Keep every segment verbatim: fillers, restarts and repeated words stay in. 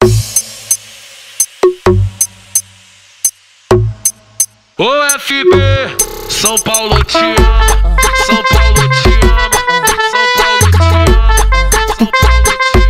Ô F B, São Paulo te ama, São Paulo te ama, São Paulo te ama, São Paulo te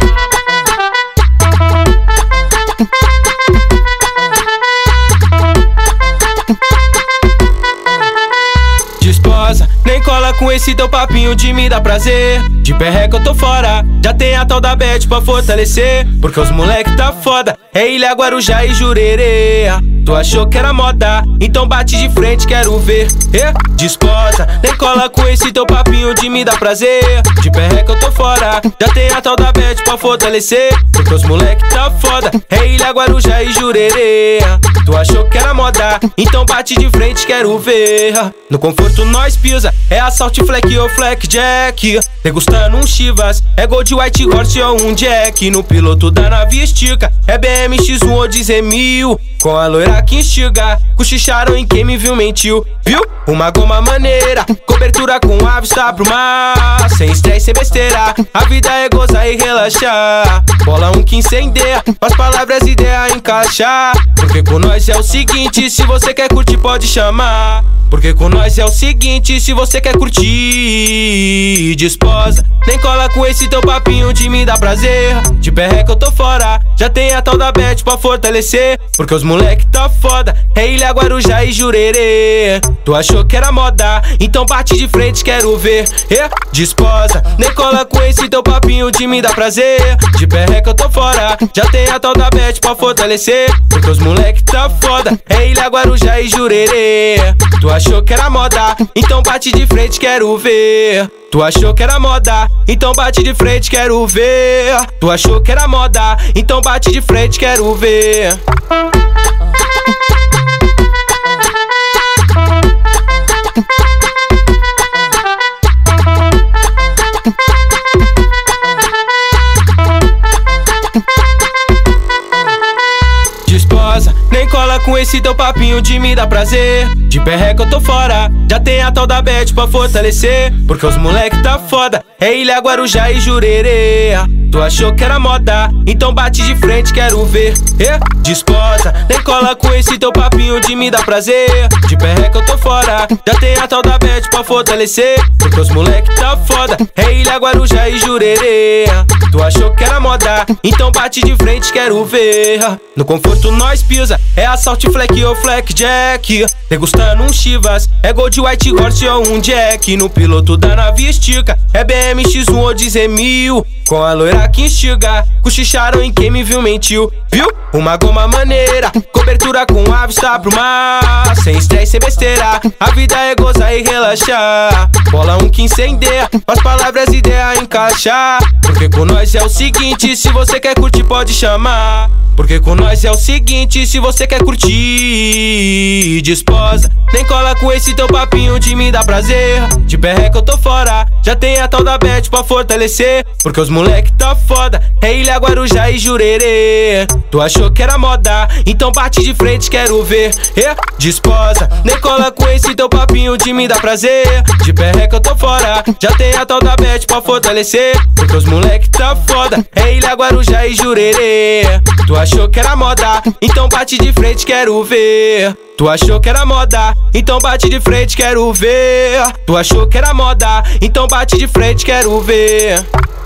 ama. Disposa, nem cola com esse teu papinho de me dar prazer. De perreca eu tô fora, já tem a tal da Bet pra fortalecer. Porque os moleque tá foda, é Ilha, Guarujá e Jurerê. Tu achou que era moda, então bate de frente, quero ver. eh? Disposa, nem cola com esse teu papinho de me dar prazer. De perreca eu tô fora, já tem a tal da Bet pra fortalecer. Porque os moleque tá foda, é Ilha, Guarujá e Jurerê. Tu achou que era moda, então bate de frente, quero ver. No conforto nós pisa, é assalto fleck ou fleck jack. Degustando um chivas, é Gold White Horse ou um Jack. No piloto da nave estica, é B M X um ou dizer mil. Com a loira que instiga, cochicharam em quem me viu mentiu. Viu? Uma goma maneira, cobertura com avista pro mar. Sem estresse, sem besteira, a vida é gozar e relaxar. Bola um que incendeia, as palavras e ideia encaixar. Porque com nós é o seguinte, se você quer curtir pode chamar. Porque com nós é o seguinte, se você quer curtir, disposa, nem cola com esse teu papinho de me dar prazer. De perreca eu tô fora, já tem a tal da Bet pra fortalecer. Porque os moleque tá foda, é Ilha, Guarujá e Jurerê. Tu achou que era moda, então bate de frente, quero ver. eh? Disposa, nem cola com esse teu papinho de me dar prazer. De perreca eu tô fora, já tem a tal da Bet pra fortalecer. Porque os moleque tá foda, é Ilha, Guarujá e Jurerê. Tu achou que era moda, então bate de frente, quero ver. Tu achou que era moda, então bate de frente, quero ver. Tu achou que era moda, então bate de frente, quero ver. Disposa, nem cola com esse teu papinho de me dar prazer. De perreca eu tô fora, já tem a tal da Bet pra fortalecer. Porque os moleque tá foda, é Ilha, Guarujá e Jurerê. Tu achou que era moda, então bate de frente, quero ver. eh? Disposa, nem cola com esse teu papinho de me dar prazer. De perreca eu tô fora, já tem a tal da Bet pra fortalecer. Porque os moleque tá foda, é Ilha, Guarujá e Jurerê. Tu achou que era moda, então bate de frente, quero ver. No conforto nós pisa, é assalto fleck ou fleck jack. Degustando um chivas, é Gold White Horse ou um Jack. No piloto da nave estica, é B M X um ou dizer mil. Com a loira que instiga, cochicharam em quem me viu mentiu. Viu? Uma goma maneira, cobertura com avista pro mar. Sem estresse, sem besteira, a vida é gozar e relaxar. Bola um que incendeia, as palavras e ideia encaixar. Porque com nós é o seguinte, se você quer curtir pode chamar. Porque com nós é o seguinte, se você quer curtir, disposa, nem cola com esse teu papinho de me dar prazer. De perreca eu tô fora, já tem a tal da Bet pra fortalecer. Porque os moleque tá foda, é Ilha, Guarujá e Jurerê. Tu achou que era moda, então bate de frente, quero ver. eh? Disposa, nem cola com esse teu papinho de me dar prazer. De perreca eu tô fora, já tem a tal da Bet pra fortalecer. Porque os moleque tá foda, é Ilha, Guarujá e Jurerê. Tu achou que era moda, então bate de frente, quero ver. Tu achou que era moda, então bate de frente, quero ver. Tu achou que era moda, então bate de frente, quero ver.